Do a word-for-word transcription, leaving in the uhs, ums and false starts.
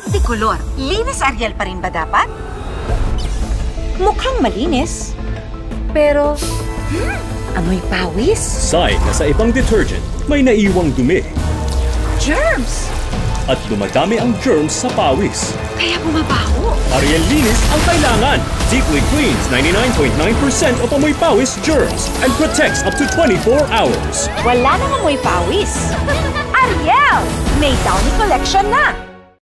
Magdikolor. Linis Ariel pa rin ba dapat? Mukhang malinis. Pero, hmm, amoy pawis? Sign na sa ibang detergent, may naiwang dumi. Germs! At dumadami ang germs sa pawis. Kaya bumabaho. Ariel Linis ang kailangan. Deeply cleans ninety-nine point nine percent of amoy pawis germs and protects up to twenty-four hours. Wala nang amoy pawis. Ariel! May Downy collection na!